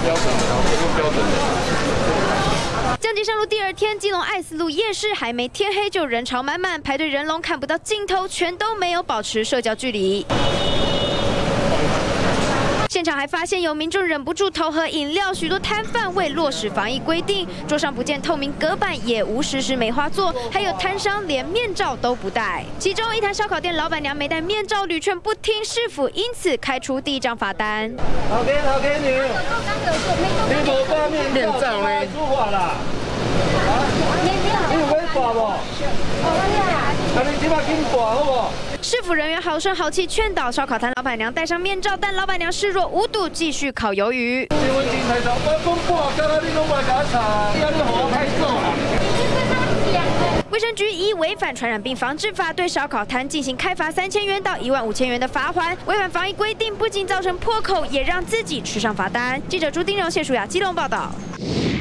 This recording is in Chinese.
降级上路第2天，基隆爱思路夜市还没天黑就人潮满满，排队人龙看不到尽头，全都没有保持社交距离。 现场还发现有民众忍不住偷喝饮料，许多摊贩为落实防疫规定，桌上不见透明隔板，也无实时梅花座，还有摊商连面罩都不戴。其中一摊烧烤店老板娘没戴面罩，屡劝不听，市府因此开出第1张罚单。 头家你无戴面罩呢？处罚啦！你有要罚无？那你即马紧罚好不？ 市府人员好声好气劝导烧烤摊老板娘戴上面罩，但老板娘视若无睹，继续烤鱿鱼。卫生局依违反传染病防治法对烧烤摊进行开罚3000元到15000元的罚锾，违反防疫规定不仅造成破口，也让自己吃上罚单。记者朱丁荣、谢淑雅基隆报道。